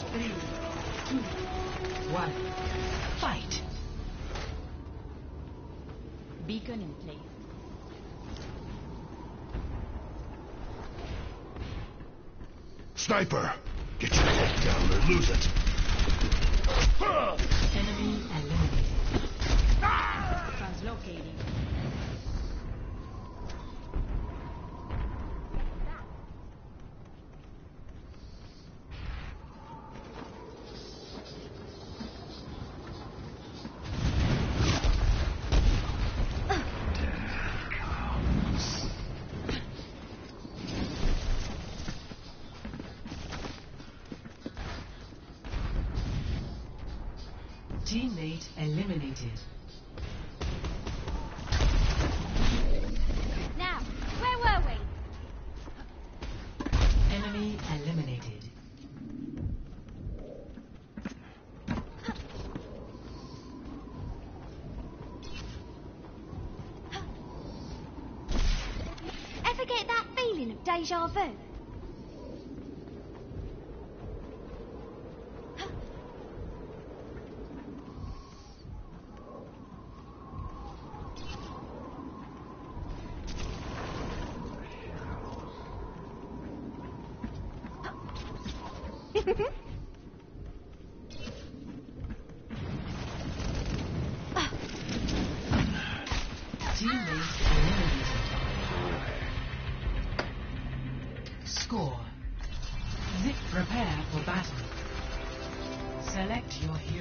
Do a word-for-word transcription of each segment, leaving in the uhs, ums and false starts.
Three, two, one, fight! Beacon in place. Sniper! Get your head down or lose it! Enemy eliminated. Translocating. Teammate eliminated. Now, where were we? Enemy eliminated. Ever get that feeling of deja vu? Teammate eliminated. Score. Zip prepare for battle. Select your hero.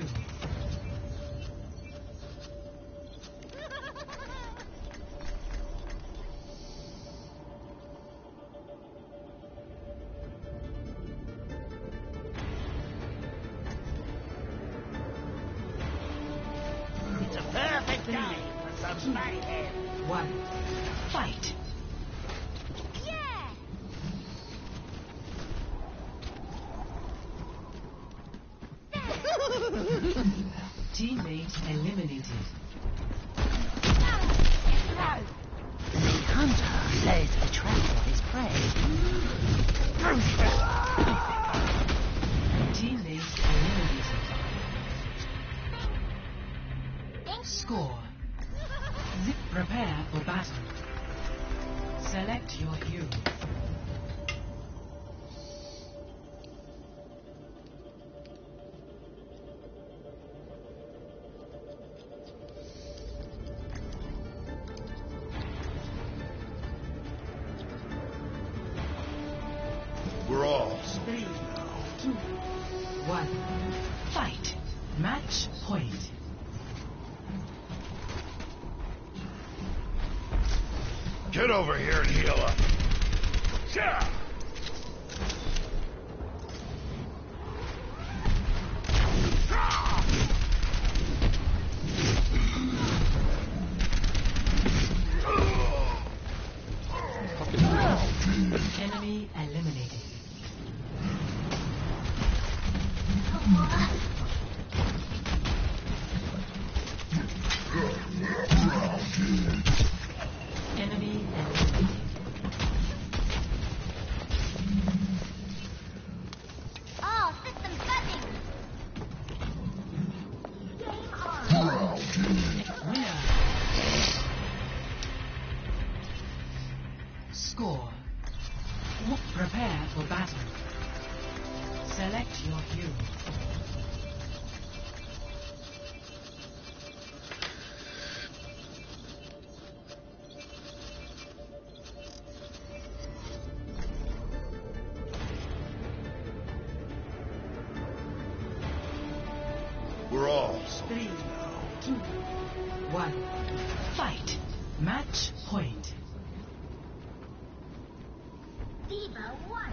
It's a perfect day for some mayhem. One. Fight. Yeah! Teammate eliminated. The hunter lays a trap for his prey. Teammate eliminated. Score. Zip prepare for battle. Select your hero. We're all Three, safe now. two, one. Fight. Match point. Get over here and heal up. Yeah. Enemy eliminated. Enemy eliminated. Oh, system buzzing! Game on! Winner. Score. Prepare for battle. Select your hero. We're all Three, safe now. two, one. Fight. Match point. Diva one.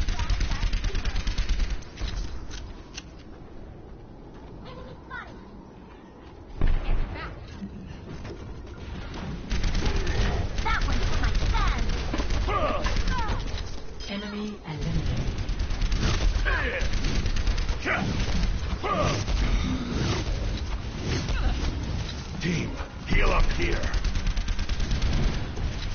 Enemy spotted. Get back. That one's for my fans. Enemy eliminated. Team, heal up here.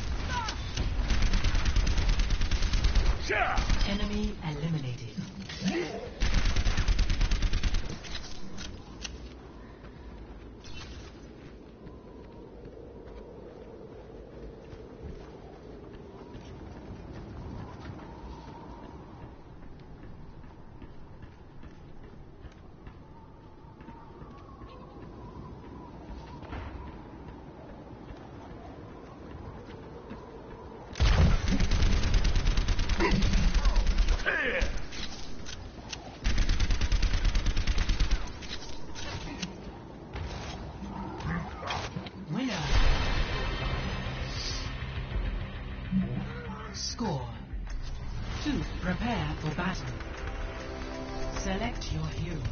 Prepare for battle. Select your hero.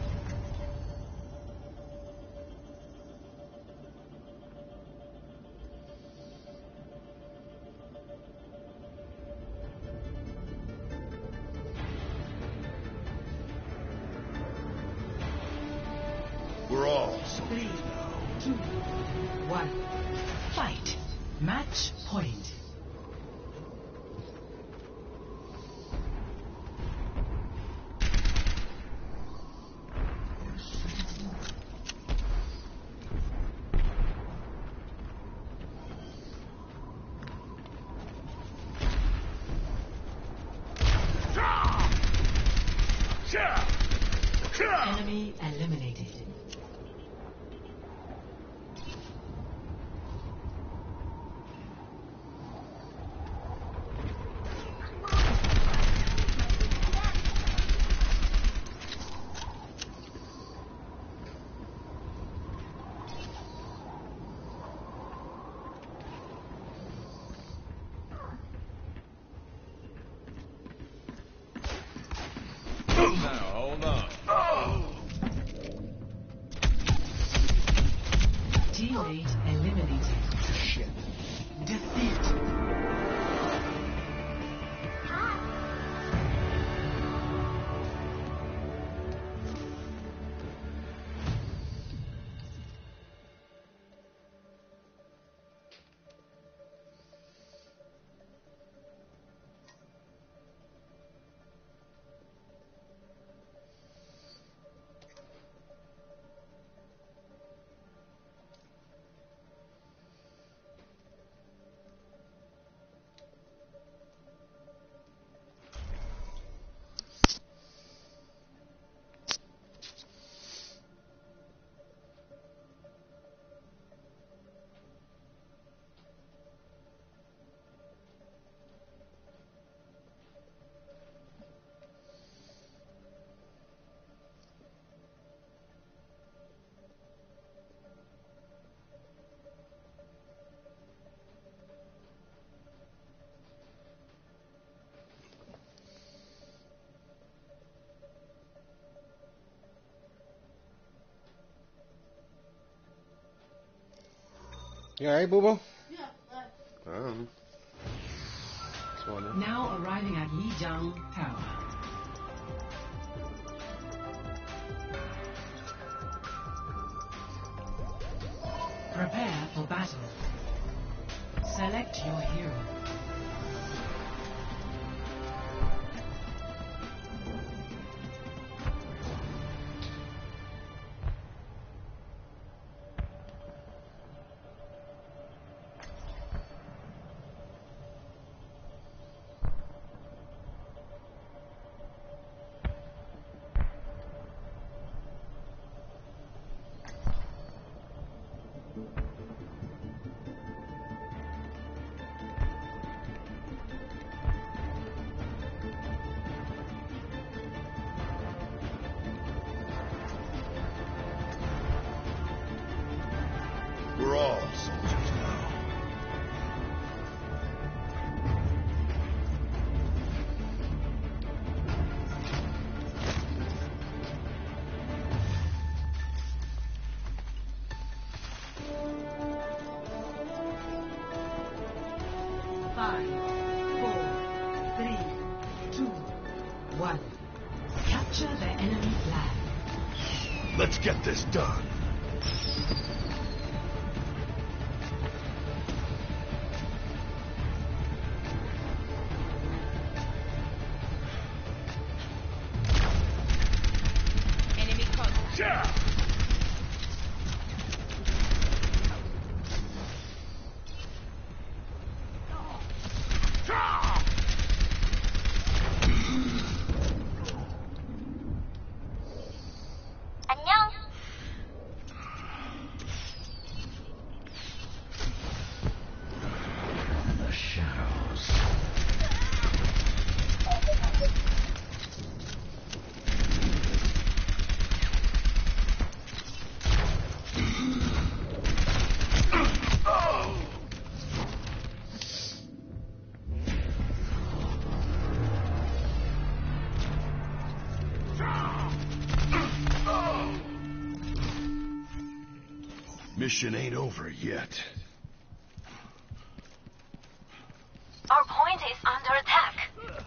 We're all Three, two, one. Fight. Match point. Enemy eliminated. Now, hold on. Teammate eliminated. Shit. Defeat. You alright, boo boo? Yeah. Um. Just wondering. Now arriving at Lijiang Tower. Prepare for battle. Select your hero. We're all soldiers now. Five, four, three, two, one. Capture the enemy flag. Let's get this done. Enemy contact. Yeah! 안녕. The shadows. Mission ain't over yet. Our point is under attack.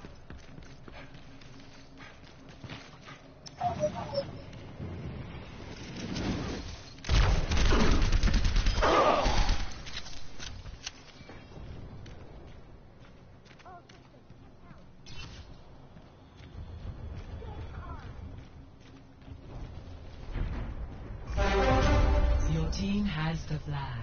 Your team has the flag.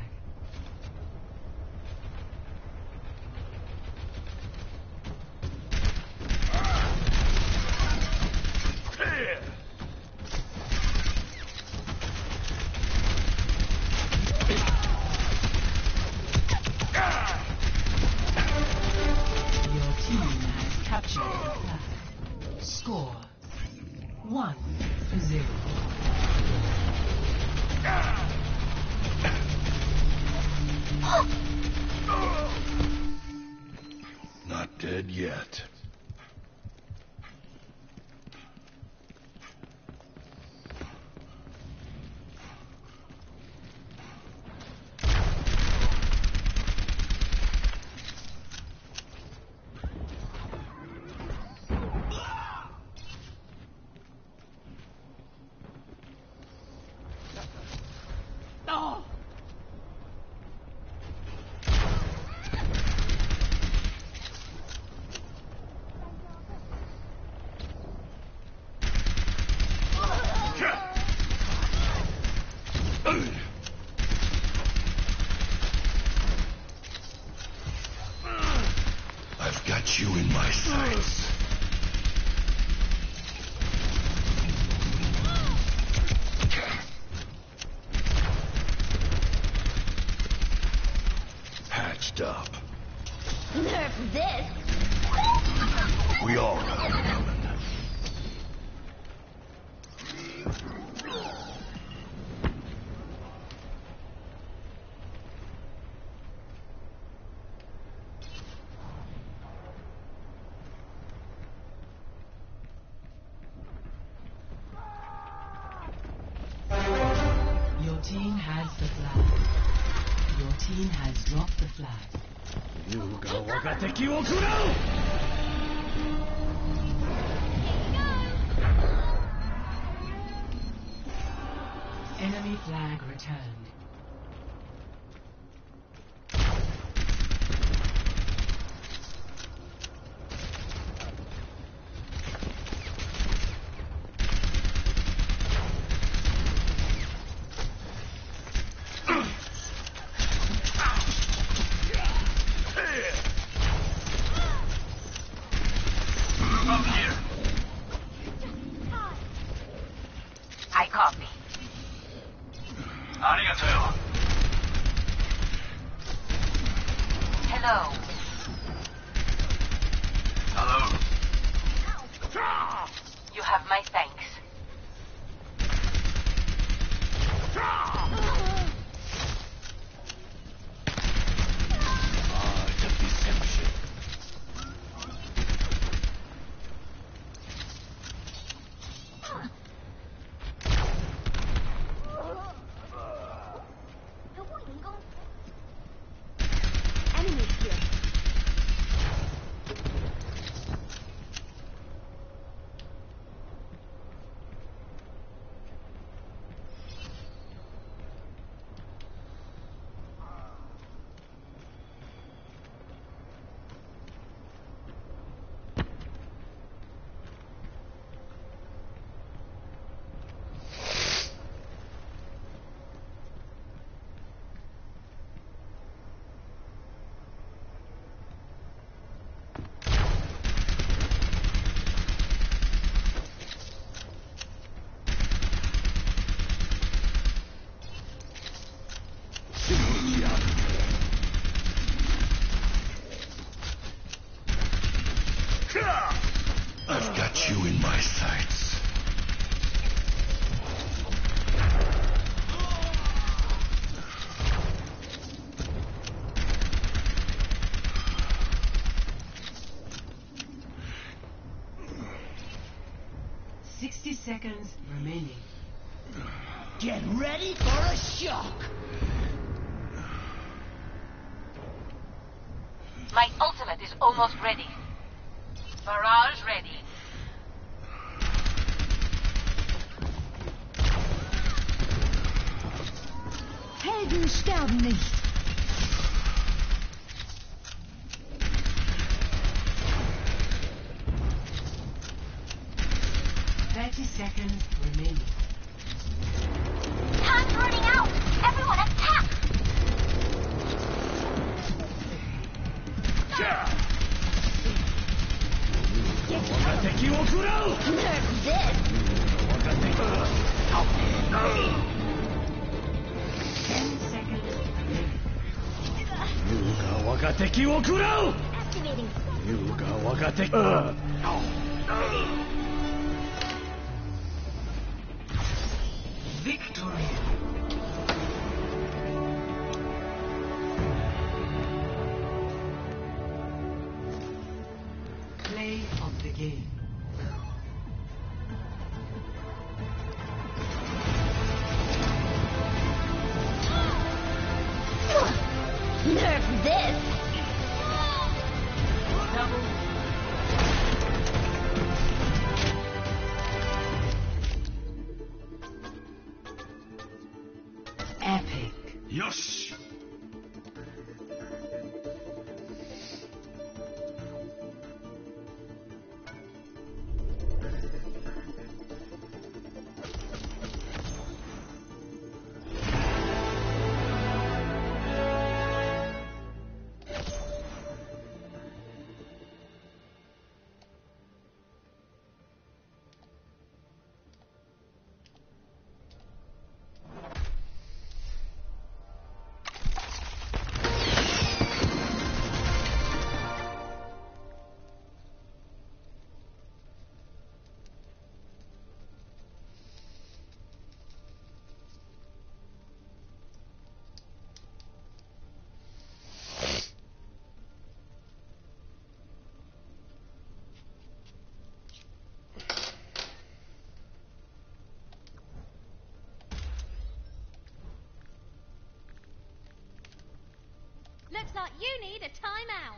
Your team has captured the flag. Score one to zero. Not dead yet. I've got you in my sights. Patched up. Nerf this. We all know it coming. Your team has the flag. Your team has dropped the flag. Enemy flag returned. I copy. Arigato. Hello. Hello. You have my thanks. Ah, it's a deception. Enemies here. Thirty seconds remaining. Get ready for a shock! My ultimate is almost ready. Barrage ready. Helden sterben nicht. Thirty seconds remaining. Time's running out! Everyone attack! Nerf this! Ten seconds remaining. Activating. Victory. Play of the game. Nerf this! Double. Epic. Yosh! Looks like you need a timeout.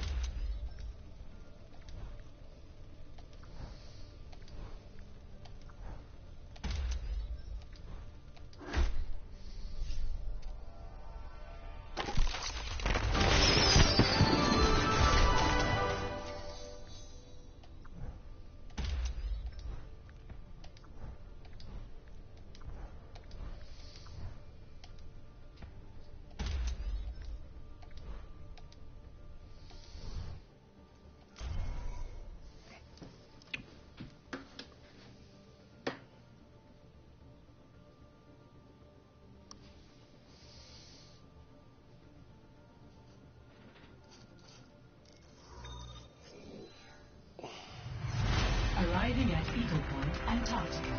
Arriving at Eagle Point, Antarctica.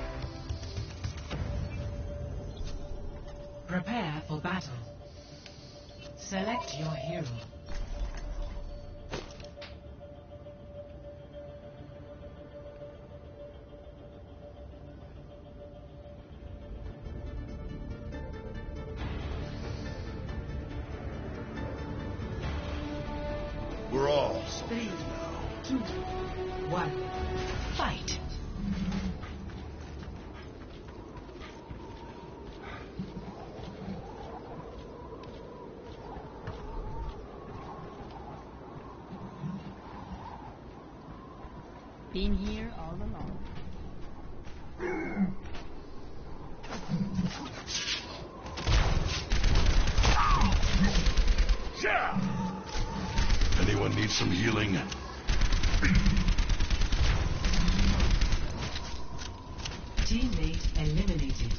Prepare for battle. Select your hero. We're all slaves now. Two, one, fight! Been here all along. Yeah! Anyone need some healing? Teammate eliminated.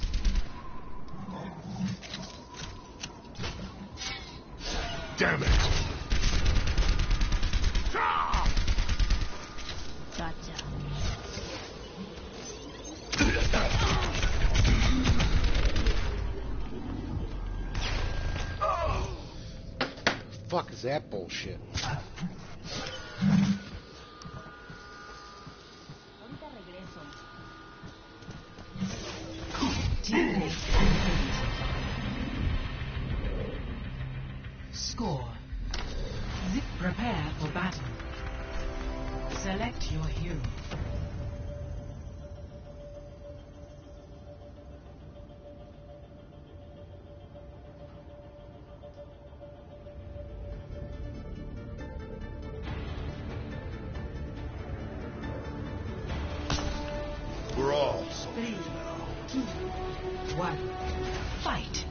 Damn it! Ah! Gotcha. Fuck is that bullshit? Ahorita regreso. We're all Three, soldiers now. two, one. Fight.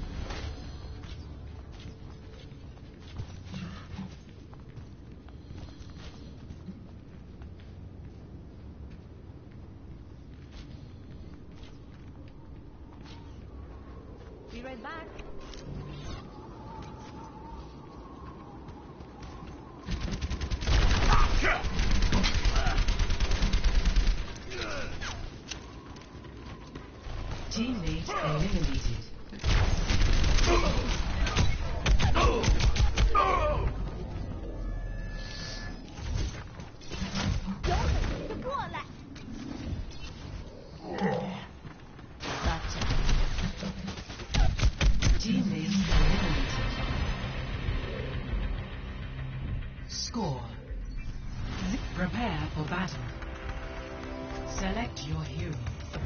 Be right back. Teammate eliminated. Gotcha. Teammate eliminated. Score. Prepare for battle. Select your hero.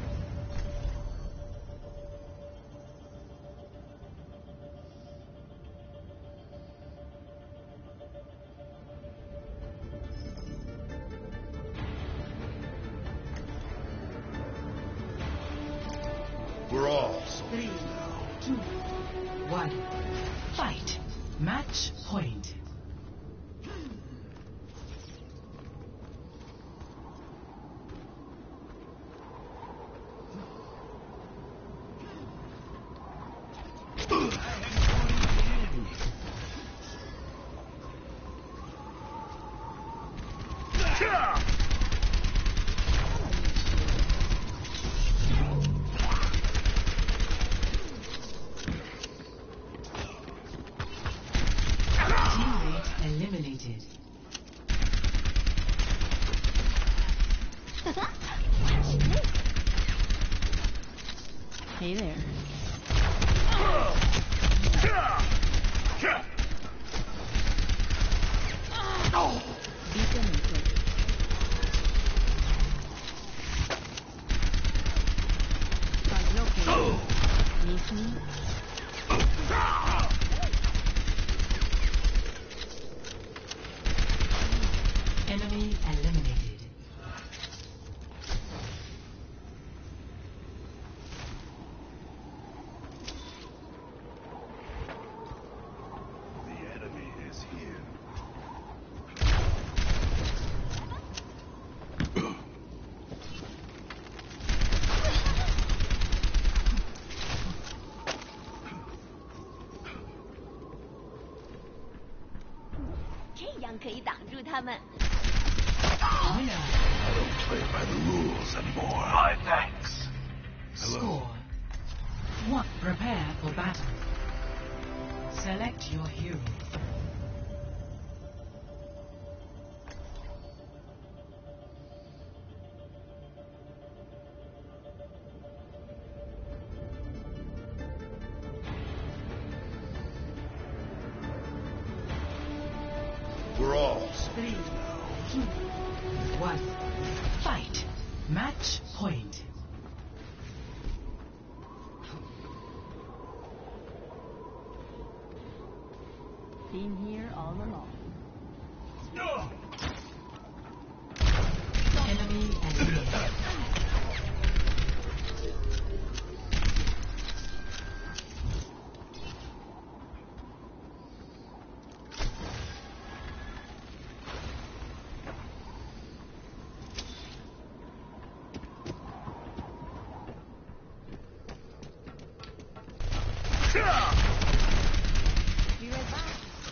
We're all Three, soldiers now. two, one. Fight. Match point. Teammate eliminated. Hey there. Beat them in place. Translocate. Miss me? Enemy eliminated. The enemy is here. Winner. I don't play by the rules anymore. My thanks. Score. One. Prepare for battle. Select your hero. We're all Three, soldiers now. two, one. Fight. Match point. Been here all along. Enemy eliminated. Be right back.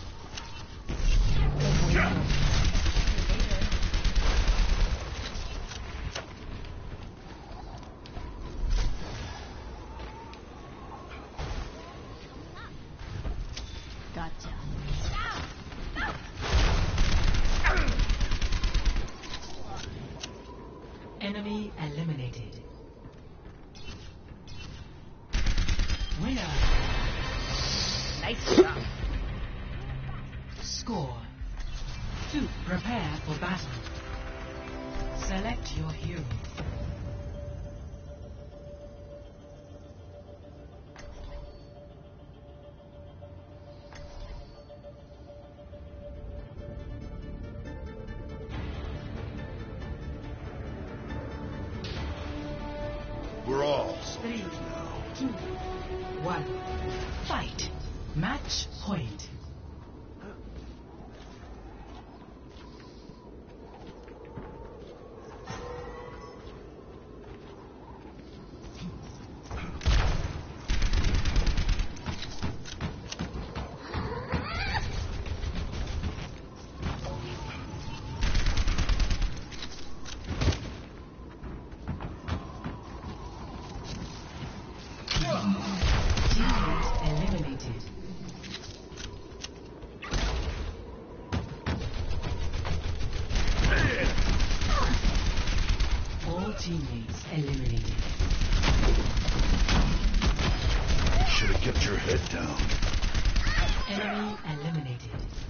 Gotcha. Enemy eliminated. Winner. Nice job. Score. Two. Prepare for battle. Select your hero. We're all Three, two, one. Fight. Match point. Eliminated. All teammates eliminated. should have kept your head down. Enemy eliminated.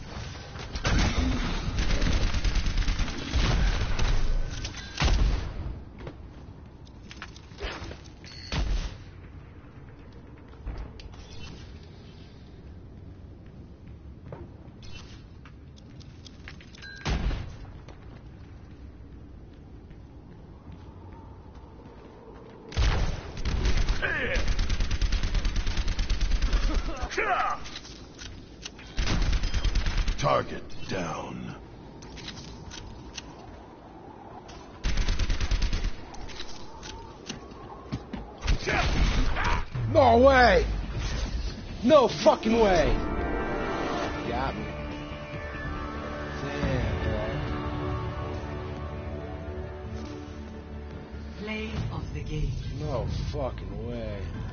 Target down. No way! No fucking way! Got me. Damn, bro. Play of the game. No fucking way.